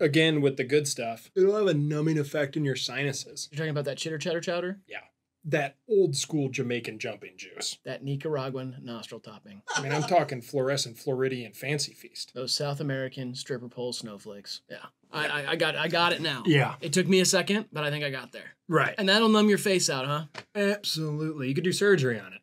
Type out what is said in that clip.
again, with the good stuff, it'll have a numbing effect in your sinuses. You're talking about that chitter cheddar chowder? Yeah. That old school Jamaican jumping juice. That Nicaraguan nostril topping. I mean, I'm talking fluorescent Floridian fancy feast. Those South American stripper pole snowflakes. Yeah. I got it now. Yeah. It took me a second, but I think I got there. Right. And that'll numb your face out, huh? Absolutely. You could do surgery on it.